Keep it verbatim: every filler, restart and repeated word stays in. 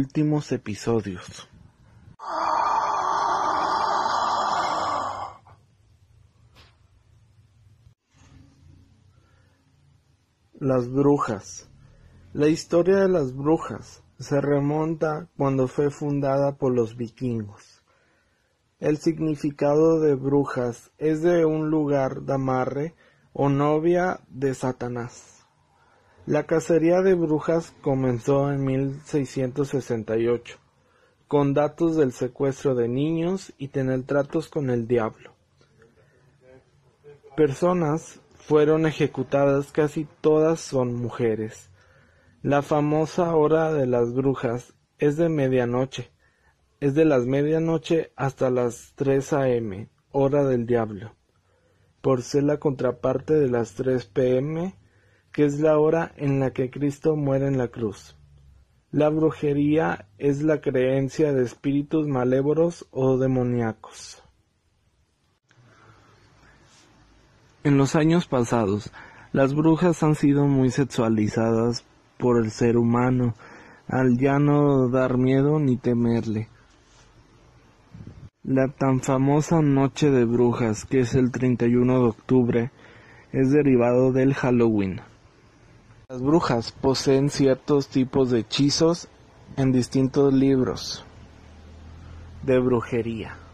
últimos episodios. Las brujas. La historia de las brujas se remonta cuando fue fundada por los vikingos. El significado de brujas es de un lugar de amarre o novia de Satanás. La cacería de brujas comenzó en mil seiscientos sesenta y ocho, con datos del secuestro de niños y tener tratos con el diablo. Personas fueron ejecutadas, casi todas son mujeres. La famosa hora de las brujas es de medianoche, es de las medianoche hasta las tres a eme, hora del diablo, por ser la contraparte de las tres pe eme, que es la hora en la que Cristo muere en la cruz. La brujería es la creencia de espíritus malévolos o demoníacos. En los años pasados, las brujas han sido muy sexualizadas por el ser humano, al ya no dar miedo ni temerle. La tan famosa Noche de Brujas, que es el treinta y uno de octubre, es derivado del Halloween. Las brujas poseen ciertos tipos de hechizos en distintos libros de brujería.